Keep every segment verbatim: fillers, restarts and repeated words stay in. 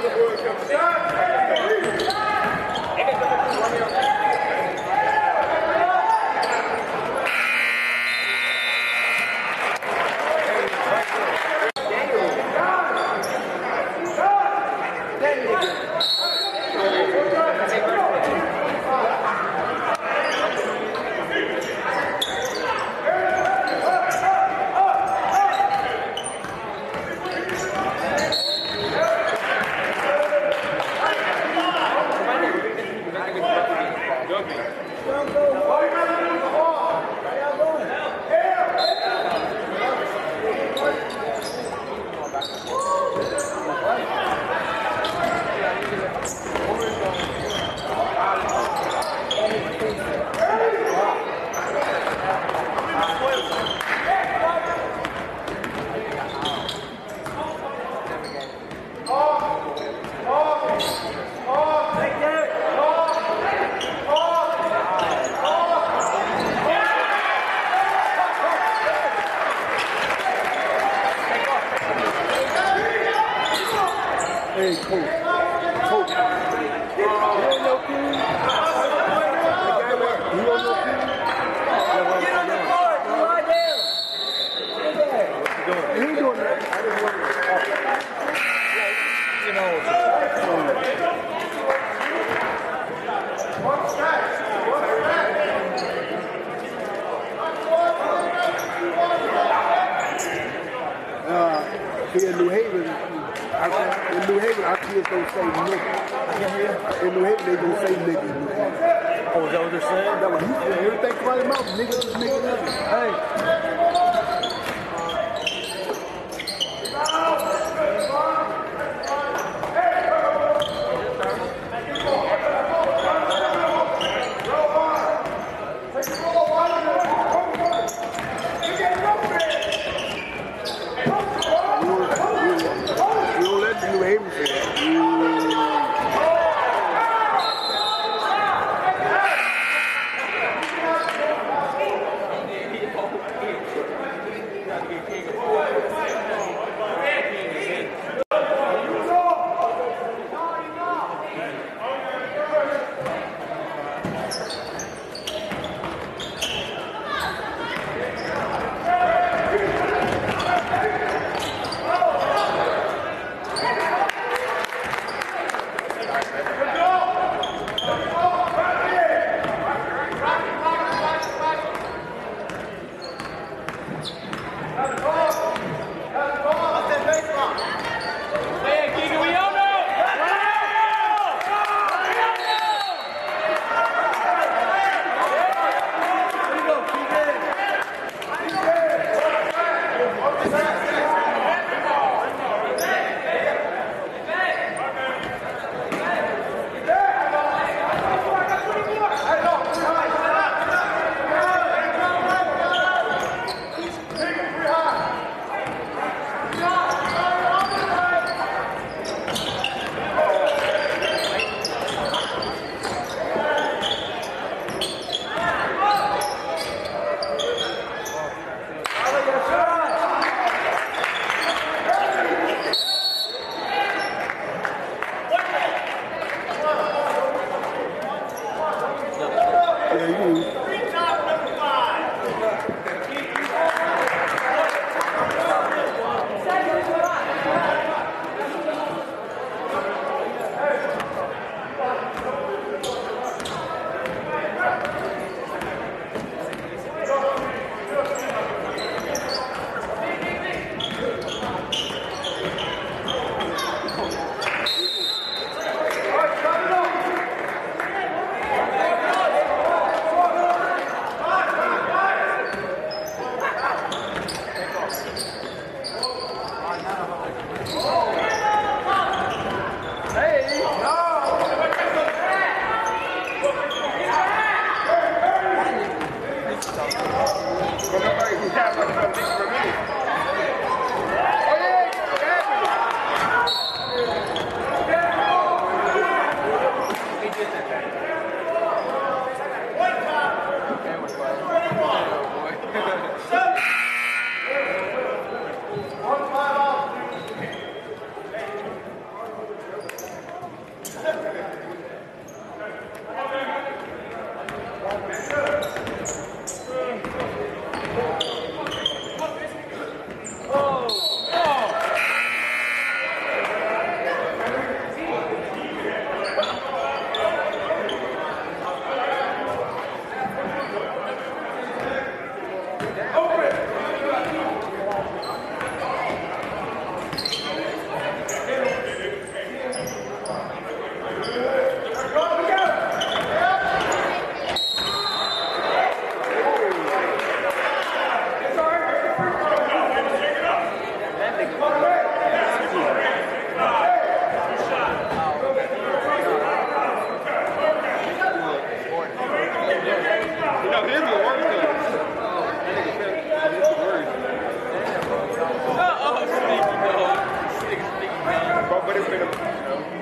Hey, coach. Coach. You on your team? You on your team? Get on the court. You are there. Get there. What's he doing? He doing that. I didn't want to. You know. Uh, here in New Haven, I, in New Haven, our kids don't say nigga. In New Haven, they don't say nigga. Oh, is that what they're saying? That what he said. Everything come out of his mouth, nigga, just nigga, nigga. Hey. New Haven say that.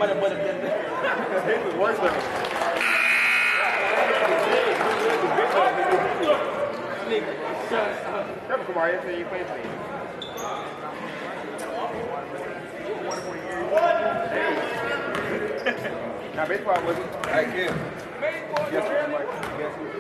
Somebody would have been there. He was worse than him. Come on, you say you play for me. Now, baseball wasn't. I can't. Baseball, yes, sir. Yes, sir.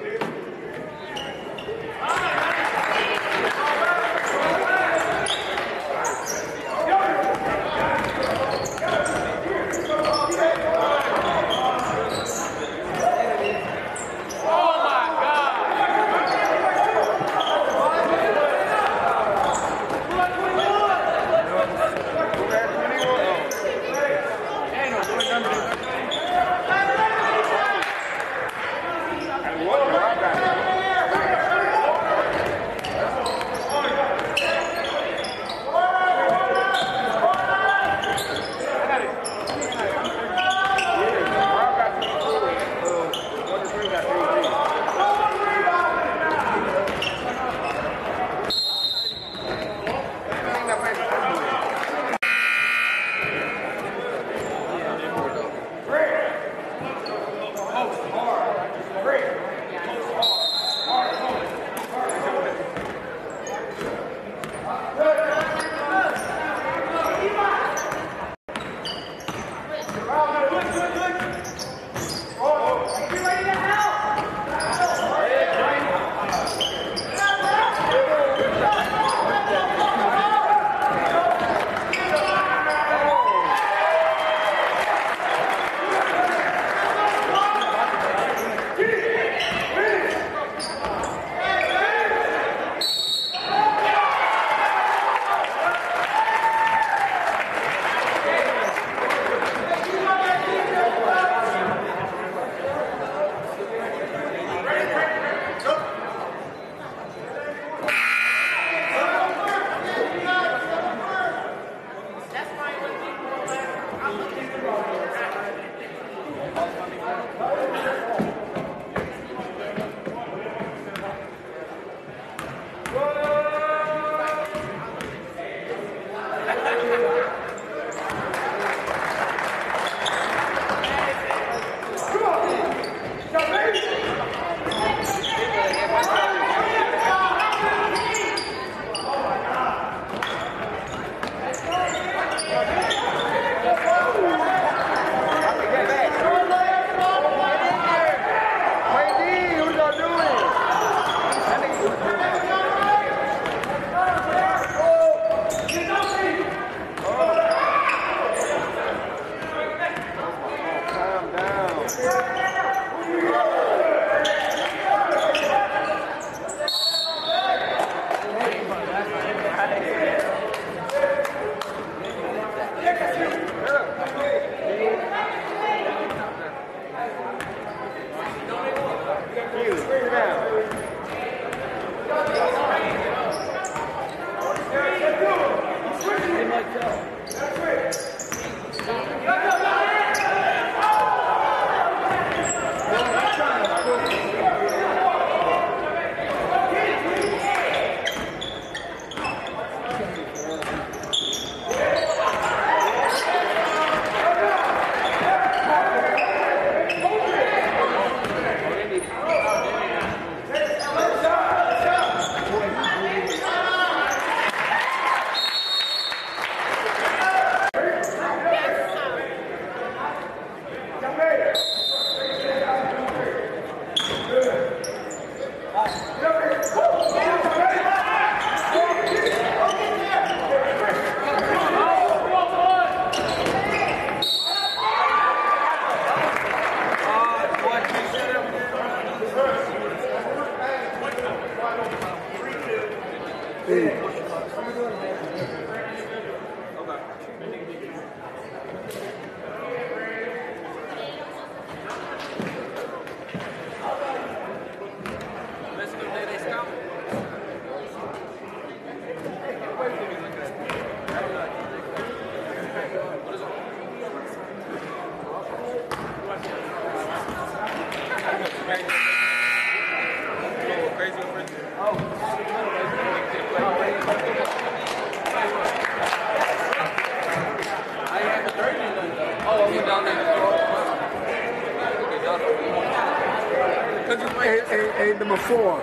hey, hey, number four.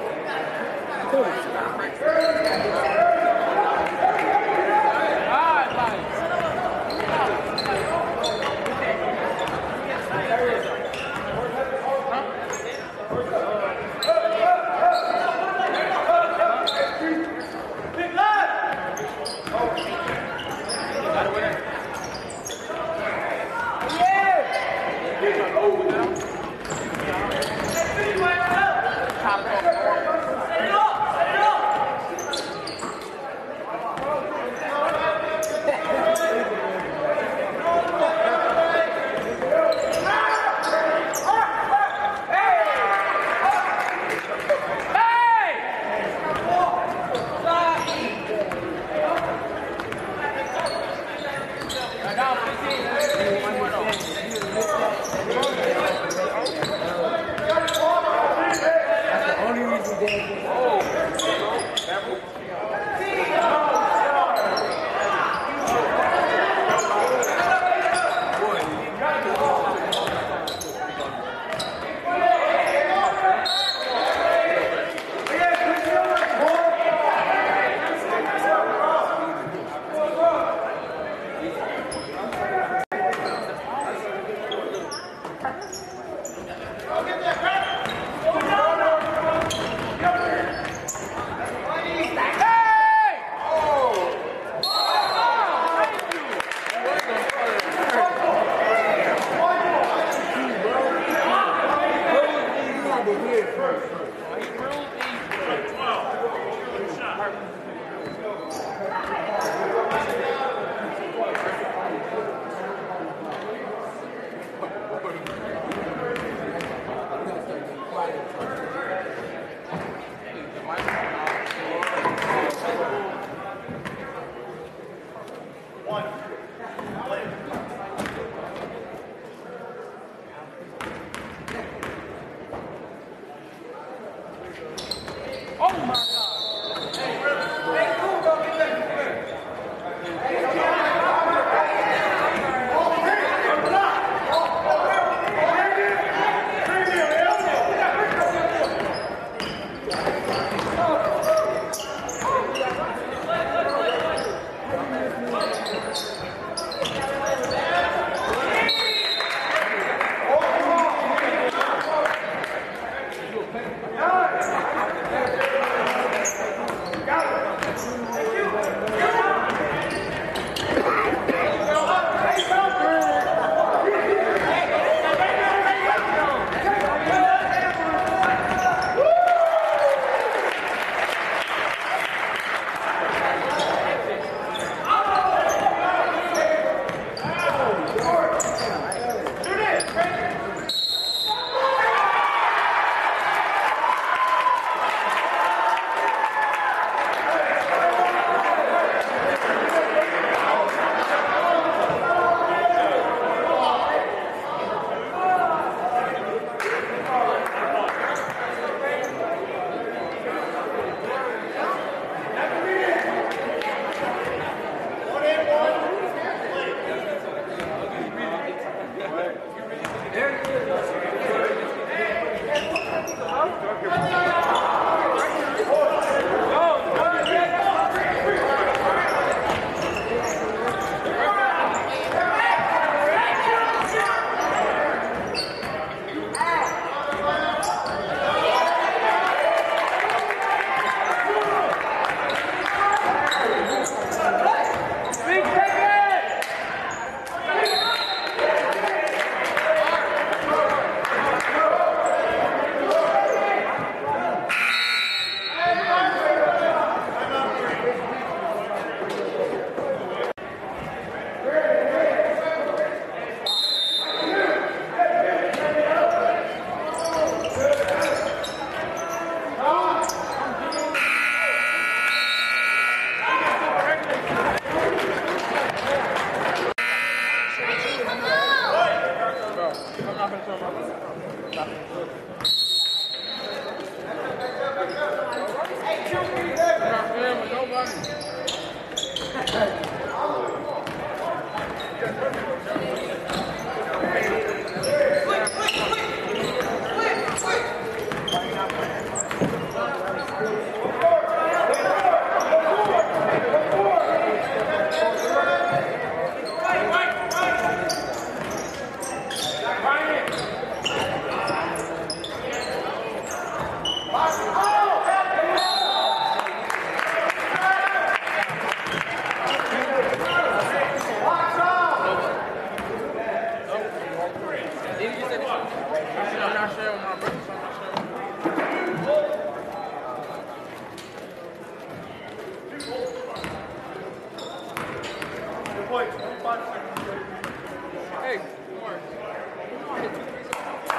Hey, come on. Come on, hit two, three,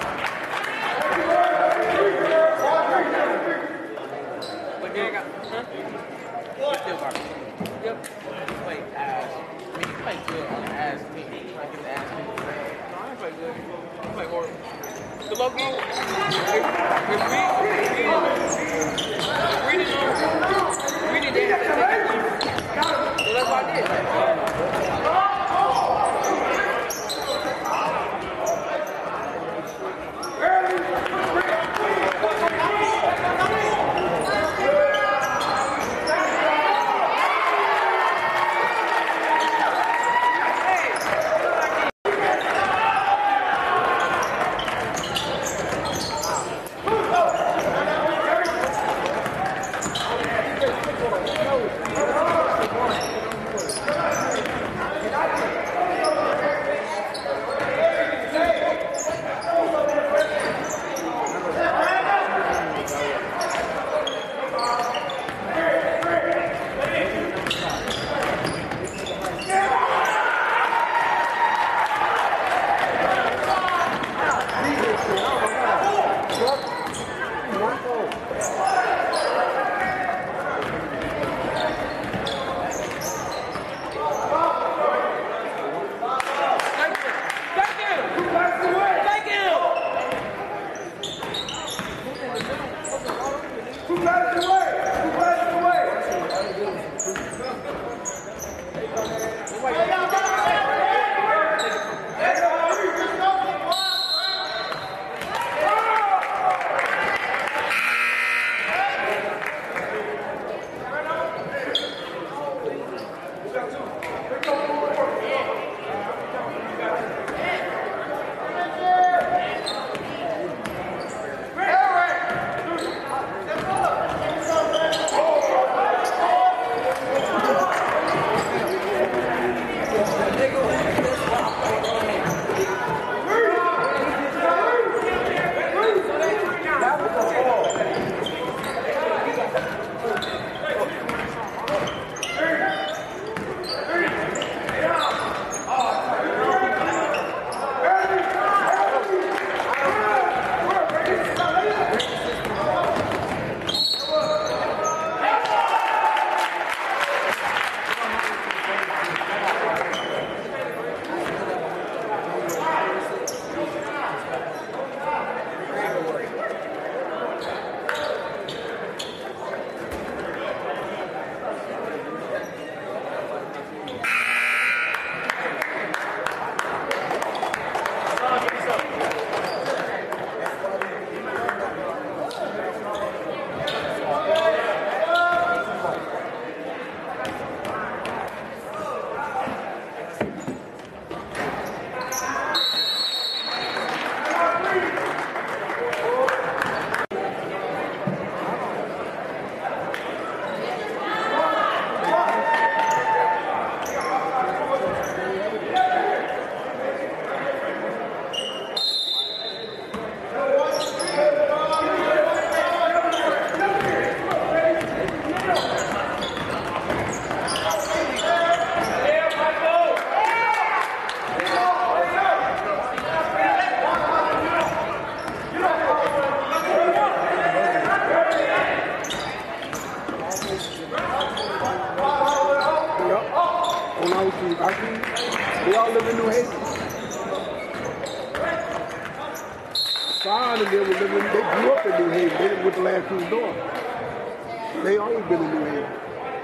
but then I got, huh? What? Still got it. Yep. He played ass. I mean, he played good on the ass team. He played the ass team. No, I didn't play good. He played horrible. The low game, if, if we, if we, if we didn't know, we didn't have to take it. So that's what I did. They all live in New Haven. Son and they were living, they grew up in New Haven. They went to last two door. They always been in New Haven.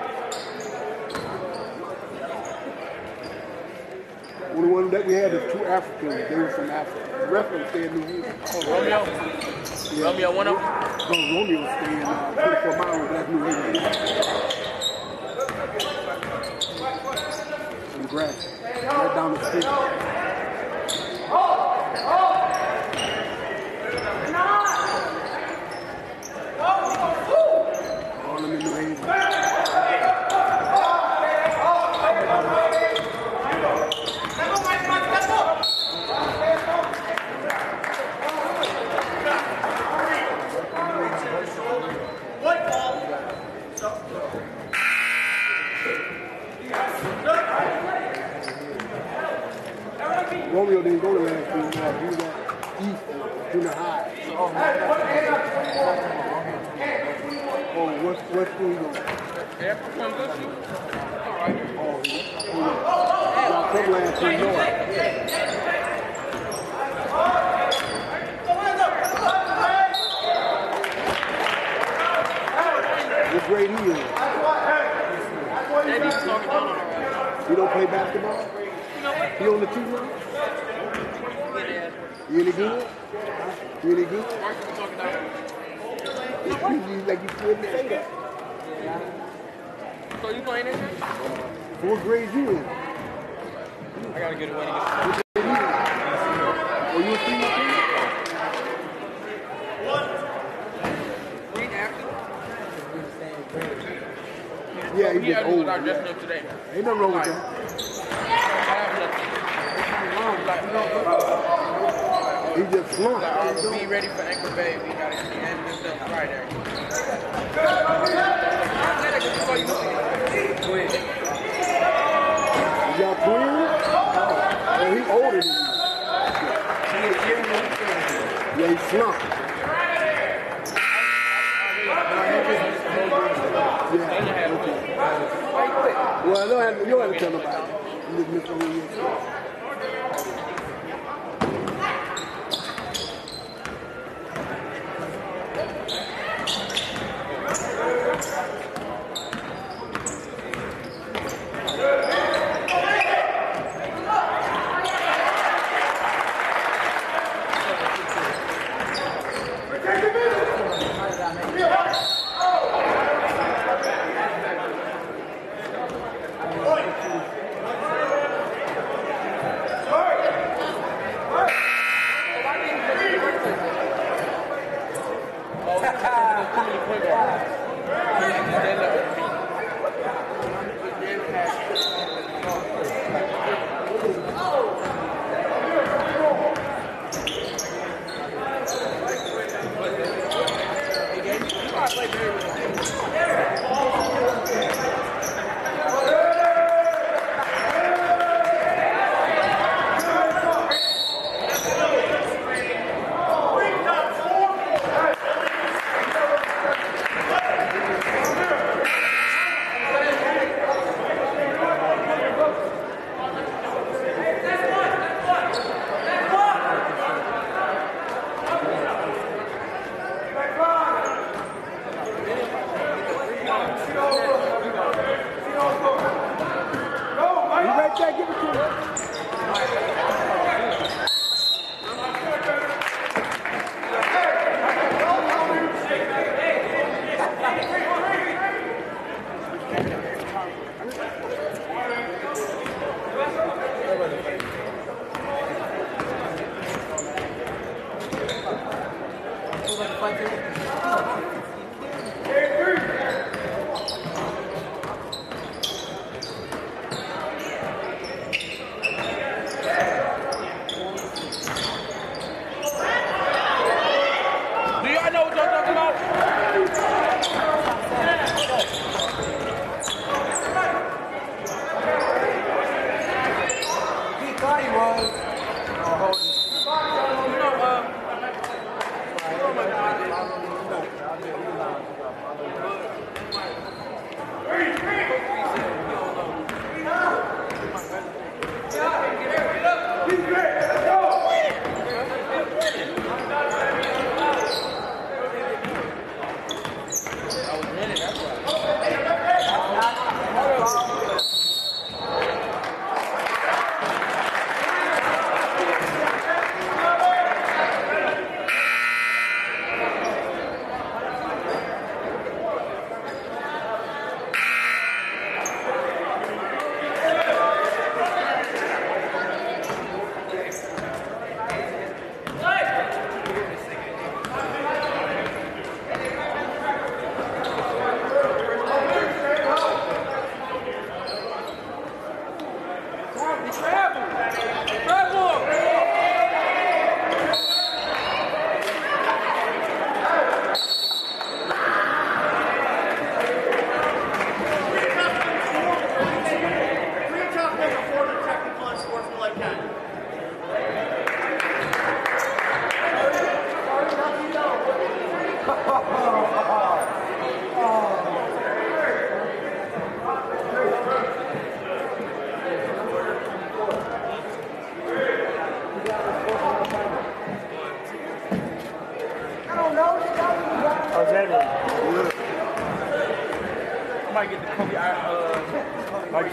Only one that we had is two Africans. They were from Africa. The rest of them stay in New Haven. Oh, Romeo? Yeah. Romeo, one of them? No, Romeo stay in uh, twenty-four miles. That's New Haven. In grass. Right down the street. All of them in New Haven. Romeo didn't go to last school. He was at East Junior High. Oh, what what school you going? Yeah, from good school. All right. Oh, he, he, y'all come last school north. What grade he is? You don't play basketball? You on the team now? You any good? You any good? You, you, like you couldn't say that. So you playing this year? What grade you in? I gotta get away to get What grade you in? Oh, you a senior team? Green after? Yeah, he He just had old. our dressing up today. Ain't nothing wrong with that. He just slumped. Like, uh, be ready for Anchor Bay. We gotta end this up Friday. Y'all twins? Oh, he older than you. Yeah, he slumped. Yeah, okay. Well, you don't have to, you don't have to tell nobody. You just miss over yourself.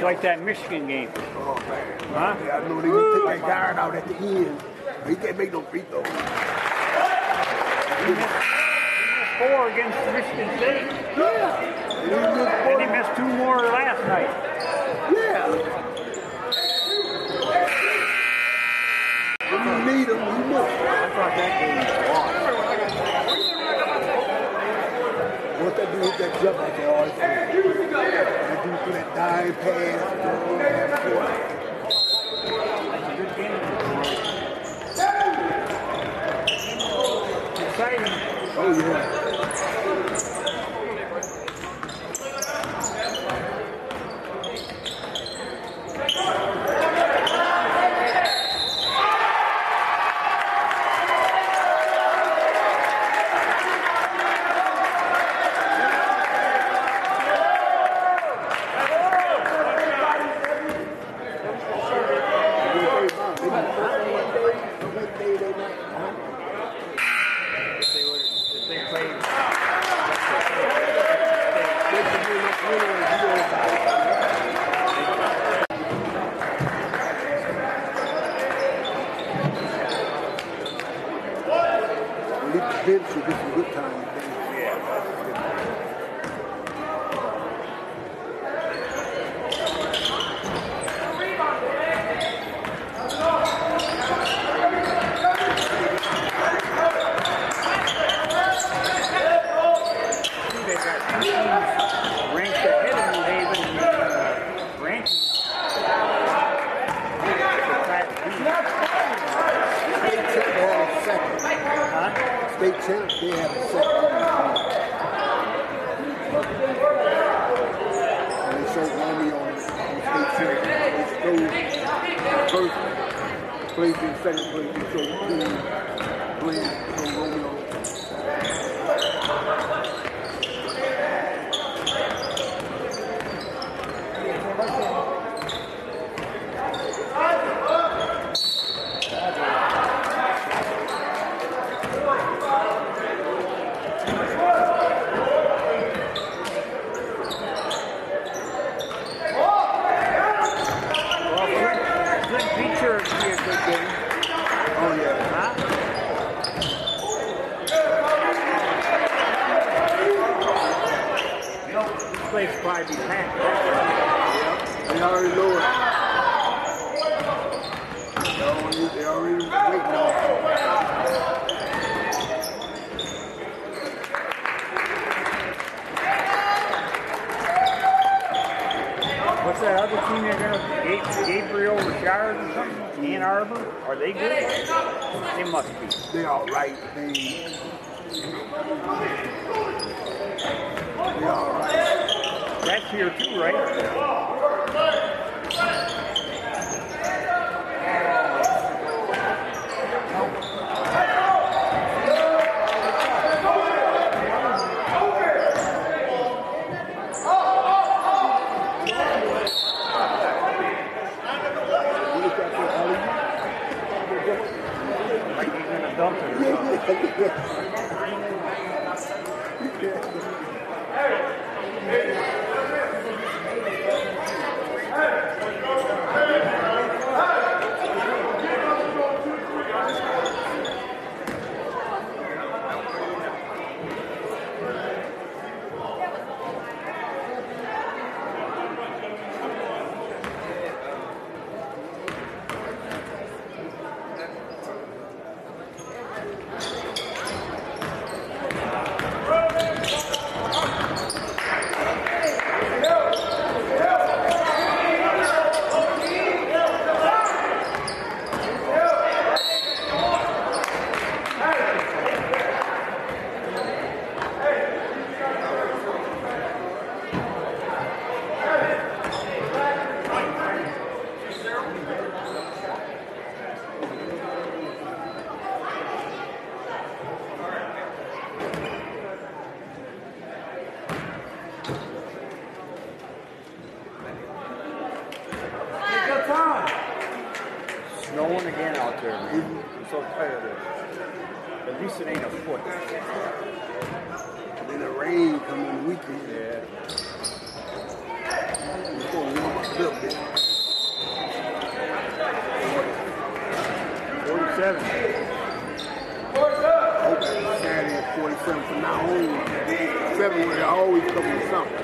like that Michigan game. Oh, man. Huh? Yeah, I know they would take that guard out at the end. He can't make no free throws. He missed, he missed four against Michigan State. Yeah. And he missed And four. he missed two more last night. Yeah. When you need him, you miss. I thought that game was lost. Once that dude hit that jump, I said, oh, it's good. That dude threw that dime pass. That's a good game. It's exciting. Oh, yeah. Vince should get some good time today. Yeah. They got two teams ranked ahead of New Haven in the uh, rankings. State champ, they have a second. And they showed Romeo on, on state champ. They showed first place and second place. They showed Queen playing from Romeo. Place probably be packed. Yep, they already know it. They already, they already waiting on it. What's that other team they're gonna Gabriel Richard or something? Ann Arbor? Are they good? They must be. They all right. They, they all right. That's here too, right? Like he's gonna dump it or snowing again out there, man. I'm so tired of it. At least it ain't a foot. And then the rain coming on the weekend. Yeah. It's going to warm up. little bit. forty-seven. Okay, Saturday at forty-seven from now on. Seven will always come with something.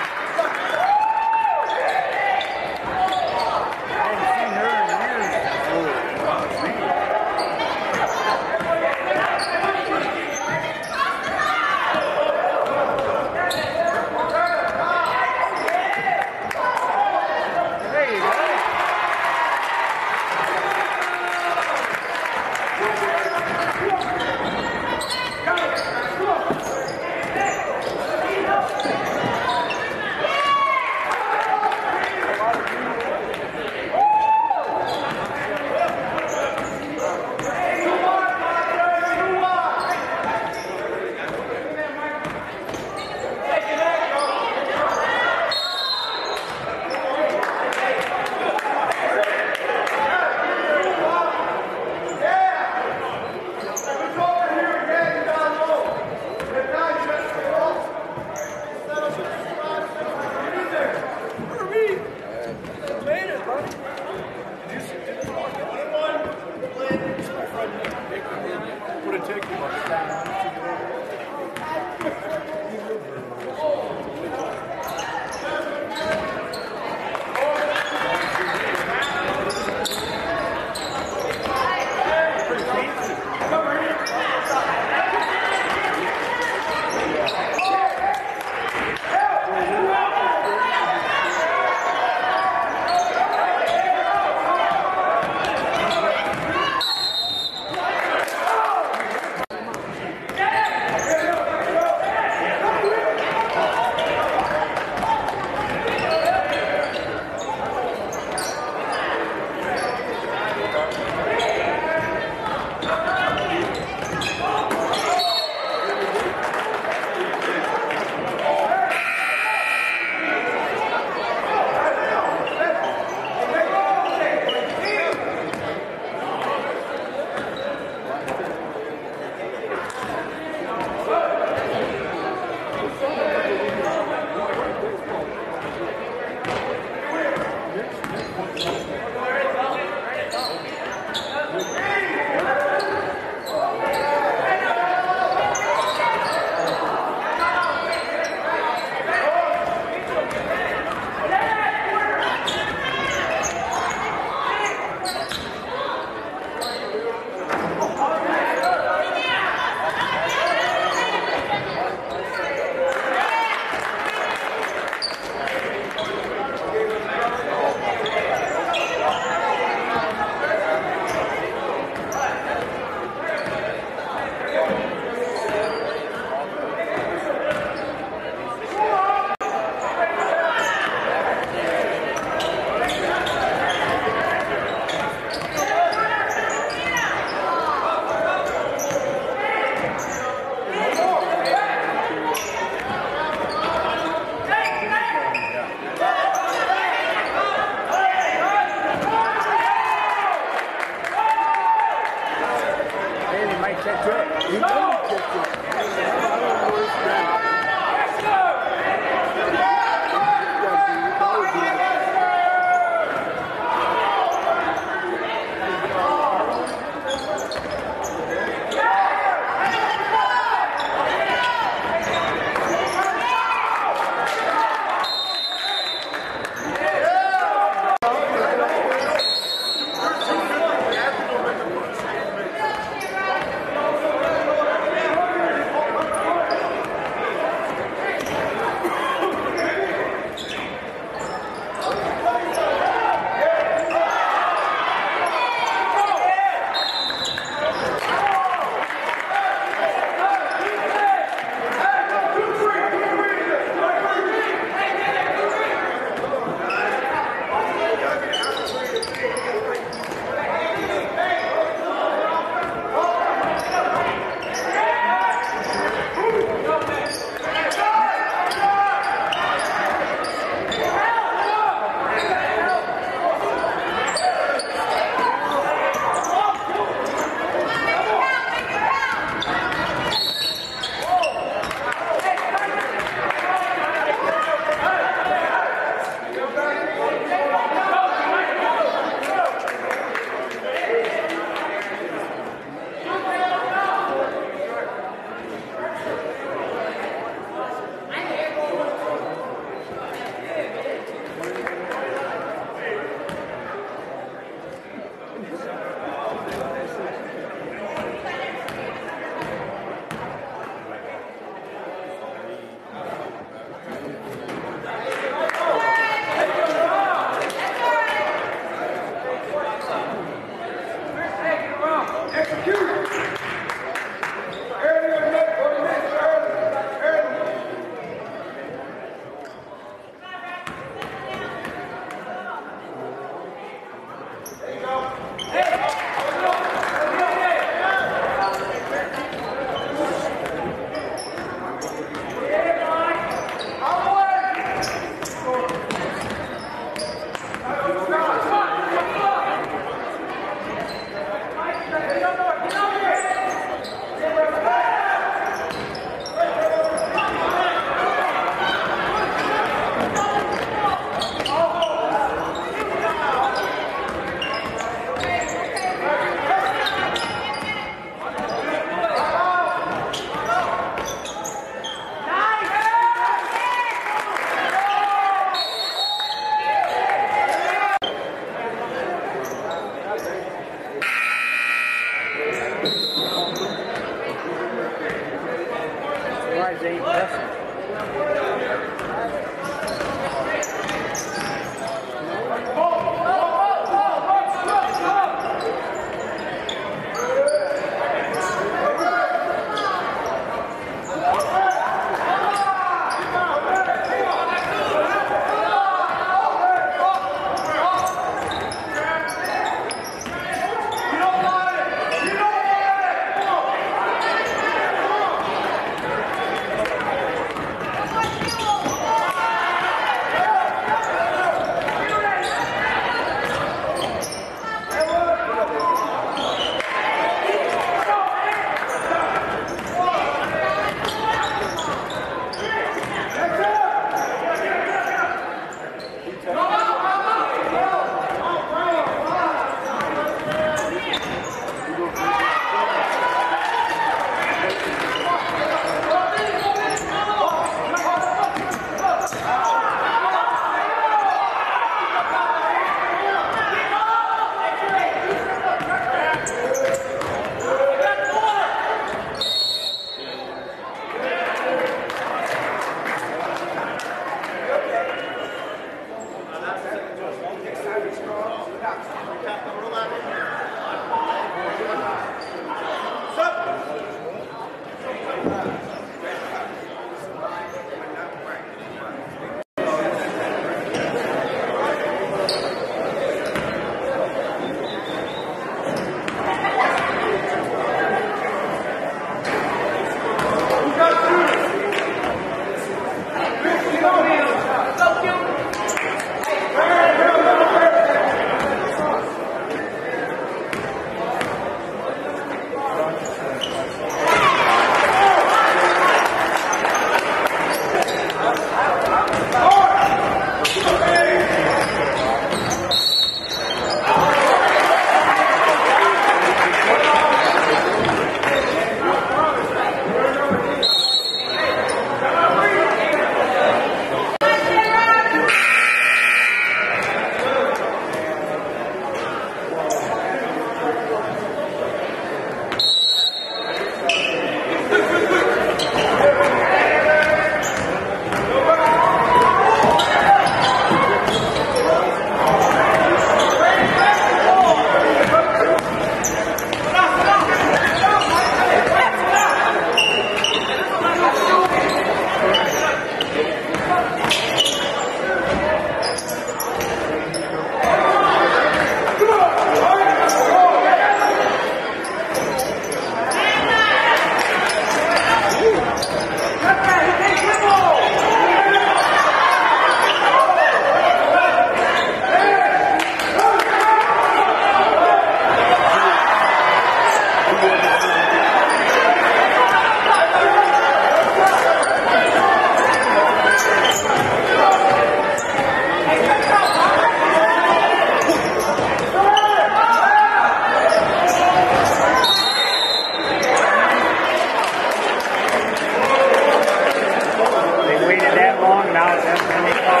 That's when they call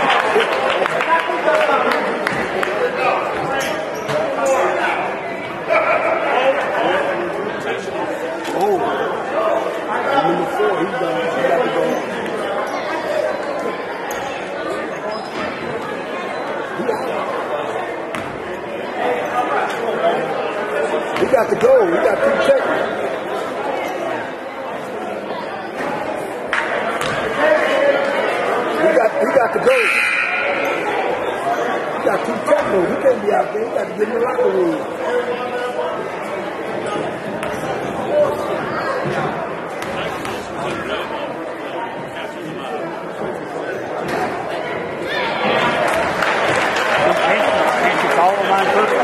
Oh, number four, he's done. He got to go. He got to go. He got two seconds. He got, he got to go. He got two technos. He can't be out there. He got to get in the locker room. Can't you call them on purpose?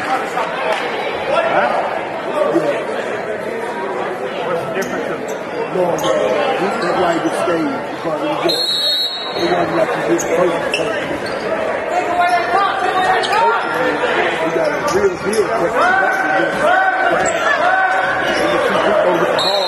Huh? What's the difference of No, no. That's why he gets stayed. Because he gets, he wasn't like he did first. He got a real deal. But he got to just, and the two people with the ball.